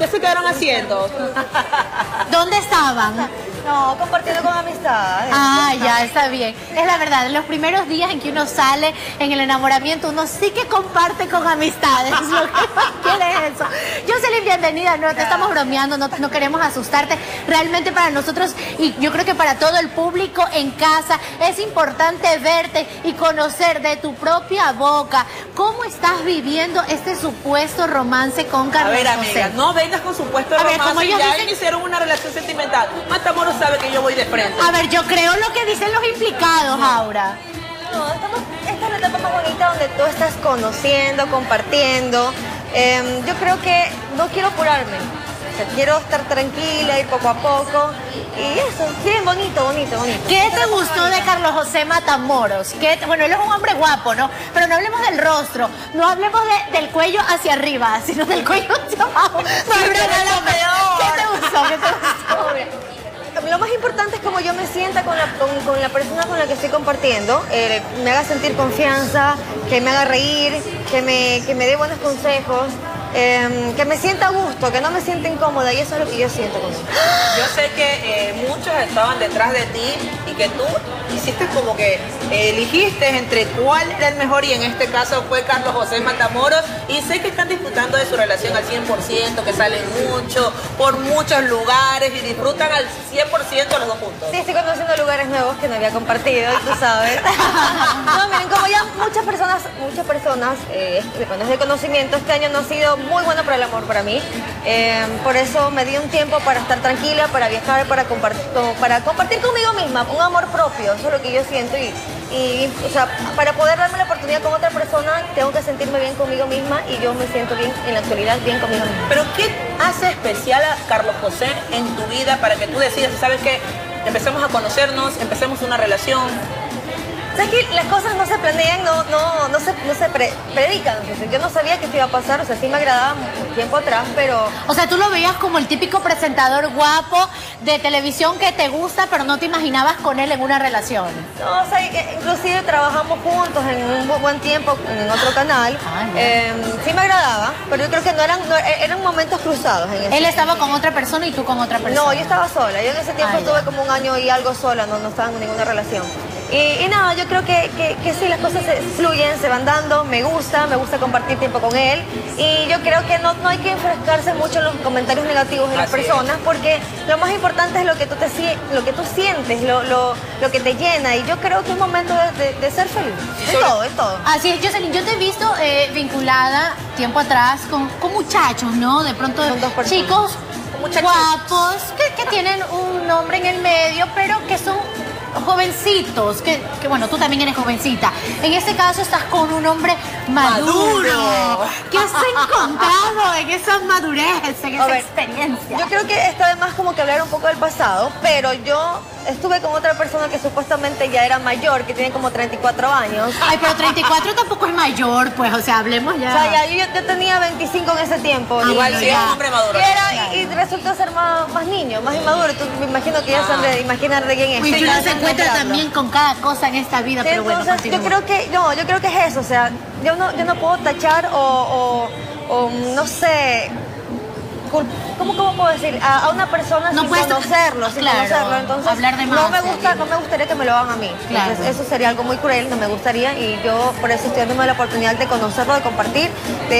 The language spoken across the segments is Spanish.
se quedaron haciendo? ¿Dónde estaban? No, compartiendo con amistades. Ah, ya, está bien. Es la verdad, en los primeros días en que uno sale en el enamoramiento, uno sí que comparte con amistades. Lo que más quiere es eso. Jocelyn, bienvenida. No te estamos bromeando, no queremos asustarte. Realmente para nosotros, y yo creo que para todo el público en casa, es importante verte y conocer de tu propia boca cómo estás viviendo este supuesto romance con Carlos José. A ver, amiga, no vengas con supuesto romance. como ellos ya dicen... iniciaron una relación sentimental. Matamoros sabe que yo voy de frente. A ver, yo creo lo que dicen los implicados, Aura. No, esta es la etapa más bonita donde tú estás conociendo, compartiendo. Yo creo que no quiero apurarme. O sea, quiero estar tranquila, ir poco a poco. Y eso, bien bonito, bonito, bonito. ¿Qué te gustó de Carlos José Matamoros? Bueno, él es un hombre guapo, ¿no? Pero no hablemos del rostro, no hablemos del cuello hacia arriba, sino del cuello hacia abajo. No, ¿Qué te gustó? ¿Qué te gustó? Lo más importante es cómo yo me sienta con la persona con la que estoy compartiendo, me haga sentir confianza, que me haga reír, que me dé buenos consejos, que me sienta a gusto, que no me sienta incómoda, y eso es lo que yo siento con él. Yo sé que muchos estaban detrás de ti y que tú hiciste como que eligiste entre cuál era el mejor, y en este caso fue Carlos José Matamoros, y sé que están disfrutando de su relación al 100%, que salen mucho, por muchos lugares y disfrutan al 100% los dos juntos. Sí, estoy conociendo lugares nuevos que no había compartido, y tú sabes. No, miren, como ya muchas personas, de conocimiento, este año no ha sido muy bueno para el amor para mí. Por eso me di un tiempo para estar tranquila, para viajar, para compartir conmigo misma, un amor propio, eso es lo que yo siento. O sea, para poder darme la oportunidad con otra persona, tengo que sentirme bien conmigo misma, y yo me siento bien, en la actualidad, bien conmigo misma. Pero ¿qué hace especial a Carlos José en tu vida para que tú decidas, sabes qué, empecemos a conocernos, empecemos una relación? ¿Sabes que las cosas no se planean, no se predican? O sea, yo no sabía que esto iba a pasar, o sea, sí me agradaba un tiempo atrás, pero... O sea, tú lo veías como el típico presentador guapo de televisión que te gusta, pero no te imaginabas con él en una relación. No, o sea, inclusive trabajamos juntos en un buen tiempo en otro canal. Sí me agradaba, pero yo creo que eran momentos cruzados. Él estaba con otra persona y tú con otra persona. No, yo estaba sola. Yo en ese tiempo estuve como un año y algo sola, no estaba en ninguna relación. Y nada, yo creo que sí, las cosas se fluyen, se van dando, me gusta compartir tiempo con él, y yo creo que no hay que enfrascarse mucho en los comentarios negativos de las personas, porque lo más importante es lo que tú sientes, lo que te llena, y yo creo que es momento de ser feliz, es todo. Así es, Jocelyn, yo te he visto vinculada tiempo atrás con muchachos, ¿no? De pronto chicos guapos que tienen un nombre en el medio, pero que son jovencitos, que bueno, tú también eres jovencita. En este caso estás con un hombre maduro. ¿Qué has encontrado en esa madurez, en esa experiencia? Yo creo que está de más como que hablar un poco del pasado, pero yo estuve con otra persona que supuestamente ya era mayor, que tiene como 34 años. Ay, pero 34 tampoco es mayor, pues, o sea, hablemos ya. O sea, yo tenía 25 en ese tiempo. Igual sí, es un hombre maduro. Y resultó ser más niño, más inmaduro. Me imagino que ya se han de imaginar de quién es. Uy, uno se encuentra también con cada cosa en esta vida, sí, pero bueno, entonces, yo creo que es eso, o sea, yo no puedo tachar o no sé, ¿cómo puedo decir? A una persona sin conocerlo, entonces hablar de más, no me gustaría que me lo hagan a mí. Claro. Entonces, eso sería algo muy cruel, no me gustaría, y yo por eso estoy dándome la oportunidad de conocerlo, de compartir,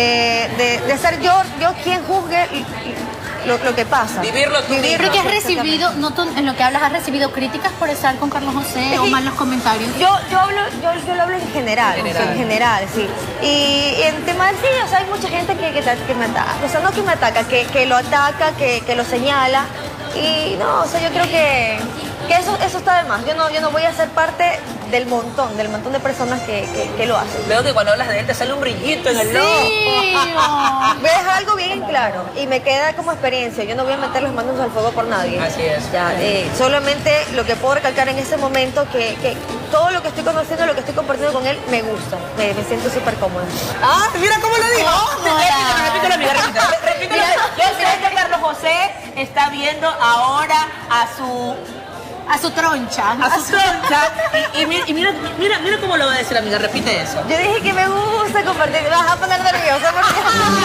de ser yo quien juzgue lo que pasa. Vivirlo tú. Creo que has recibido, en lo que hablas, has recibido críticas por estar con Carlos José o malos comentarios. Yo lo hablo en general, sí. Y en tema del sí, o sea, hay mucha gente que me ataca, o sea, no que me ataca, que lo ataca, que lo señala. Y no, o sea, yo creo que eso está de más. Yo no voy a ser parte del montón de personas que lo hacen. Veo que cuando hablas de él te sale un brillito en el ojo. Voy a dejar algo bien claro, y me queda como experiencia. Yo no voy a meter las manos al fuego por nadie. Así es. Ya, solamente lo que puedo recalcar en ese momento, que todo lo que estoy conociendo, lo que estoy compartiendo con él, me gusta. Me siento súper cómoda. Ah, mira cómo lo dijo. Repítelo, amiga, repítelo. Yo sé que Carlos José está viendo ahora a A su troncha. A su troncha. Y mira cómo lo va a decir, amiga. Repite eso. Yo dije que me gusta compartir. Me vas a poner nerviosa porque...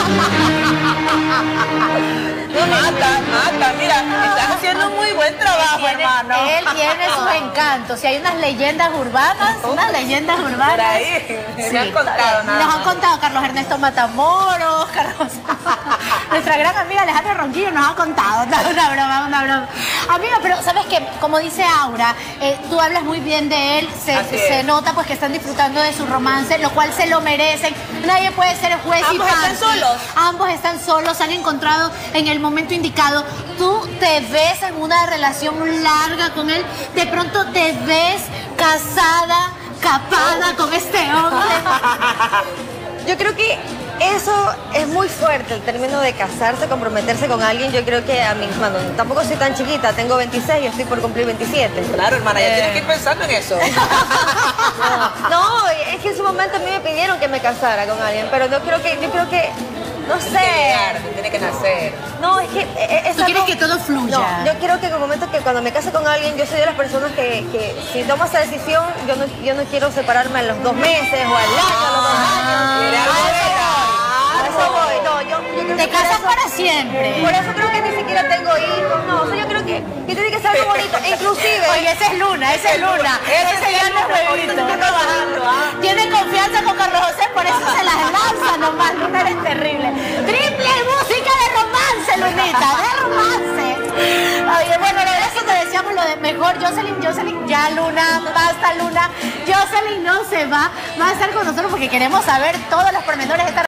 Mata. Mira, estás haciendo un muy buen trabajo, hermano. Él tiene sus encantos. Y hay unas leyendas urbanas, Por ahí, me han contado nada Nos han más. contado Carlos Ernesto Matamoros, nuestra gran amiga Alejandra Ronquillo nos ha contado. Una broma. Amiga, pero ¿sabes qué? Como dice Aura, tú hablas muy bien de él, se nota pues que están disfrutando de su romance, lo cual se lo merecen. Nadie puede ser juez y Ambos parte. están solos. Ambos están solos, se han encontrado en el momento indicado. Tú te ves en una relación larga con él, de pronto te ves casada, capada con este hombre. Yo creo que eso es muy fuerte, el término de casarse, comprometerse con alguien. Yo creo que a mí, bueno, tampoco soy tan chiquita, tengo 26 y estoy por cumplir 27. Claro, hermana, ya tienes que ir pensando en eso. No, es que en su momento a mí me pidieron que me casara con alguien, pero yo creo que, no Tiene que llegar, sé. tiene que nacer. No, es que... Tú quieres que todo fluya. No, yo quiero que en el momento que cuando me case con alguien, yo soy de las personas que si tomo esa decisión, yo no quiero separarme a los 2 meses o al año, a los 2 años. Mira, A eso voy. No, yo creo Te que por casas eso- para siempre. Por eso creo que ni siquiera tengo hijos. No, o sea, yo creo que tiene que ser algo bonito. Inclusive... Oye, ese es Luna. Ese ya no es Ahorita huevito. está trabajando, ¿ah? Tiene confianza con Carlos José, por eso se las lanza nomás. Luna, eres terrible. Triple música de romance, Lunita, de romance. Oye, bueno, eso te decíamos lo de mejor. Jocelyn, ya Luna, basta Luna. Jocelyn no se va a estar con nosotros porque queremos saber todos los pormenores de esta